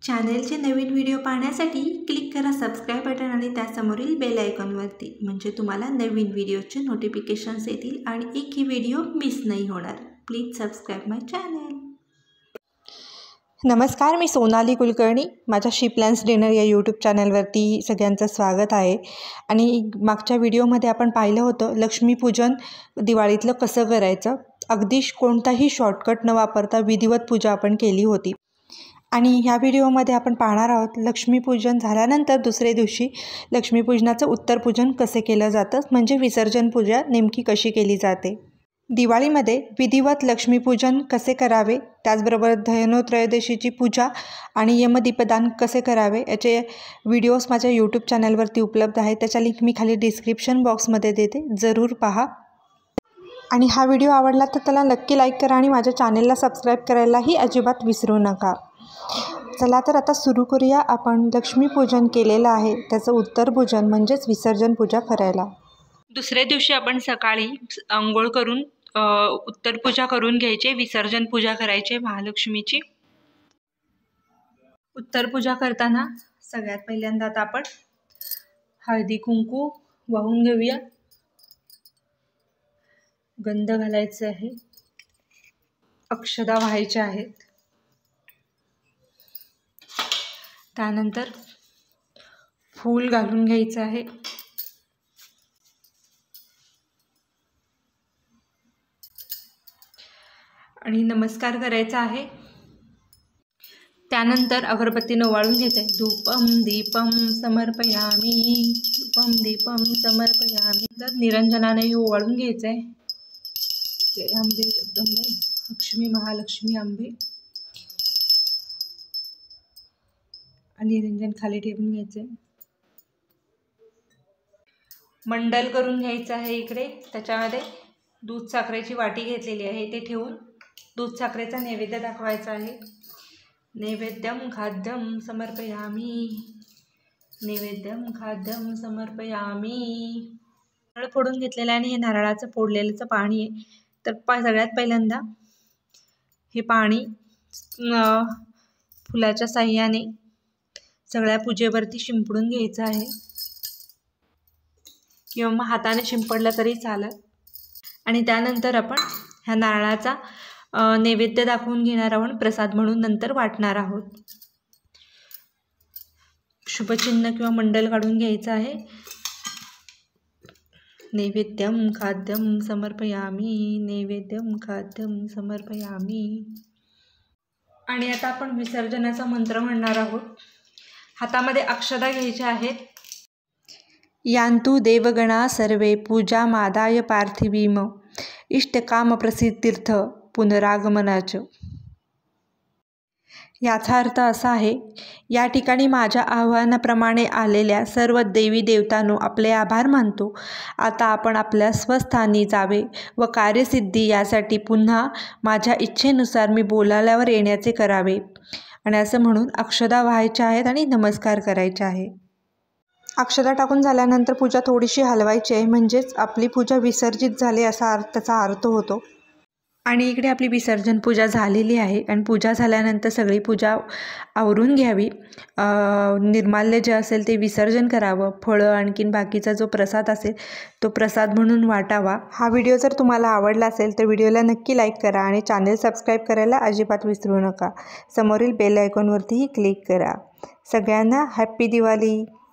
चॅनेलचे नवीन व्हिडिओ पाहण्यासाठी क्लिक करा सबस्क्राईब बटन आणि त्यासमोरील बेल आयकॉनवरती, म्हणजे तुम्हाला नवीन व्हिडिओचे नोटिफिकेशन्स येतील आणि एकही व्हिडिओ मिस नाही होणार. Please subscribe my channel. नमस्कार, मी सोनाली कुलकर्णी. माझ्या शी प्लॅन्स डिनर या यूट्यूब चॅनलवरती सगळ्यांचं स्वागत आहे. आणि मागच्या व्हिडिओमध्ये आपण पाहिलं होतं लक्ष्मीपूजन दिवाळीतलं कसं करायचं. अगदी कोणताही शॉर्टकट न वापरता विधिवत पूजा आपण केली होती. आणि ह्या व्हिडिओमध्ये आपण पाहणार आहोत लक्ष्मीपूजन झाल्यानंतर दुसऱ्या दिवशी लक्ष्मीपूजनाचं उत्तरपूजन कसे केलं जातं, म्हणजे विसर्जन पूजा नेमकी कशी केली जाते. दिवाळीमध्ये विधिवत लक्ष्मीपूजन कसे करावे, त्याचबरोबर धनत्रयोदशीची पूजा आणि यमदीपदान कसे करावे याचे व्हिडिओज माझ्या यूट्यूब चॅनलवरती उपलब्ध आहेत. त्याच्या लिंक मी खाली डिस्क्रिप्शन बॉक्समध्ये देते, जरूर पहा. आणि हा व्हिडिओ आवडला तर त्याला नक्की लाईक करा आणि माझ्या चॅनलला सबस्क्राईब करायलाही अजिबात विसरू नका. चला तर आता सुरू करूया आपण लक्ष्मीपूजन केलेलं आहे त्याचं उत्तरपूजन म्हणजेच विसर्जन पूजा करायला. दुसऱ्या दिवशी आपण सकाळी अंघोळ करून उत्तरपूजा करून घ्यायचे, विसर्जन पूजा करायचे महालक्ष्मीची. उत्तरपूजा करताना सगळ्यात पहिल्यांदा आता आपण हळदी कुंकू वाहून घेऊया. गंध घालायचे आहे, अक्षदा व्हायच्या आहेत. त्यानंतर फूल घालून घ्यायचं आहे. आणि नमस्कार करायचा आहे. त्यानंतर अगरबत्तीनं ओवाळून घ्यायचं आहे. धूपम दीपम समर्पयामी, धूपम दीपम समर्पयामी. तर निरंजनानेही ओवाळून घ्यायचं आहे. जय अंबे जगदंबे लक्ष्मी महालक्ष्मी अंबे. आणि निरंजन खाली ठेवून घ्यायचे. मंडल करून घ्यायचं आहे. इकडे त्याच्यामध्ये दूध साखरेची वाटी घेतलेली आहे, ते ठेवून दूध साखरेचा नैवेद्य दाखवायचा आहे. नैवेद्यम खाद्यम समर्पयामी, नैवेद्यम खाद्यम समर्पयामी. नारळ फोडून घेतलेलं आहे आणि हे नारळाचं फोडलेलंचं पाणी आहे. तर सगळ्यात पहिल्यांदा हे पाणी फुलाच्या साह्याने सगळ्या पूजेवरती शिंपडून घ्यायचं आहे, किंवा मग हाताने शिंपडलं तरी चालेल. आणि त्यानंतर आपण ह्या नारळाचा नैवेद्य दाखवून घेणार आहोत, प्रसाद म्हणून नंतर वाटणार आहोत. शुभचिन्ह किंवा मंडल काढून घ्यायचं आहे. नैवेद्यम खाद्यम समर्पयामी, नैवेद्यम खाद्यम समर्पयामी. आणि आता आपण विसर्जनाचा मंत्र म्हणणार आहोत. हातामध्ये अक्षदा घ्यायच्या आहेत. यान्तु देवगणा सर्वे पूजा मादाय पार्थिवीम, इष्टकाम प्रसिद्धीर्थ पुनरागमनाच. याचा अर्थ असा आहे, या ठिकाणी माझ्या आव्हानाप्रमाणे आलेल्या सर्व देवी देवतांनो आपले आभार मानतो. आता आपण आपल्या स्वस्थानी जावे व कार्यसिद्धी यासाठी पुन्हा माझ्या इच्छेनुसार मी बोलावल्यावर येण्याचे करावे. आणि असं म्हणून अक्षदा व्हायच्या आहेत आणि नमस्कार करायचे आहे. अक्षदा टाकून झाल्यानंतर पूजा थोडीशी हलवायची आहे, म्हणजेच आपली पूजा विसर्जित झाली असा त्याचा अर्थ होतो. आणि इकडे आपली विसर्जन पूजा झालेली आहे. आणि पूजा झाल्यानंतर सगळी पूजा आवरून घ्यावी. निर्माल्य जे असेल ते विसर्जन करावं. फळं आणखीन बाकीचा जो प्रसाद असेल तो प्रसाद म्हणून वाटावा. हा व्हिडिओ जर तुम्हाला आवडला असेल तर व्हिडिओला नक्की लाईक करा आणि चॅनल सबस्क्राईब करायला अजिबात विसरू नका. समोरील बेल आयकॉनवरतीही क्लिक करा. सगळ्यांना हॅप्पी दिवाळी.